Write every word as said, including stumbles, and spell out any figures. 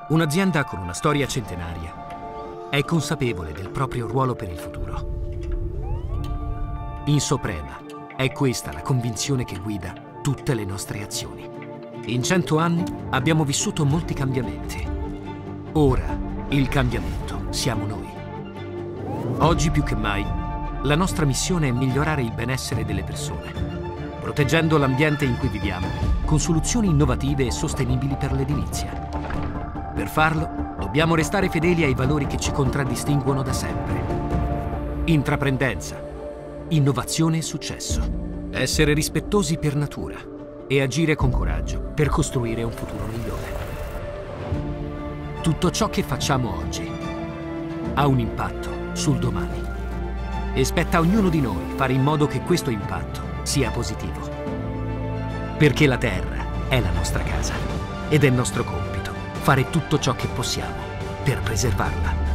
Un'azienda con una storia centenaria è consapevole del proprio ruolo per il futuro. In Soprema è questa la convinzione che guida tutte le nostre azioni. In cento anni abbiamo vissuto molti cambiamenti. Ora il cambiamento siamo noi. Oggi più che mai la nostra missione è migliorare il benessere delle persone, proteggendo l'ambiente in cui viviamo con soluzioni innovative e sostenibili per l'edilizia. Per farlo, dobbiamo restare fedeli ai valori che ci contraddistinguono da sempre. Intraprendenza, innovazione e successo. Essere rispettosi per natura e agire con coraggio per costruire un futuro migliore. Tutto ciò che facciamo oggi ha un impatto sul domani e spetta a ognuno di noi fare in modo che questo impatto sia positivo. Perché la Terra è la nostra casa ed è nostro compito fare tutto ciò che possiamo per preservarla.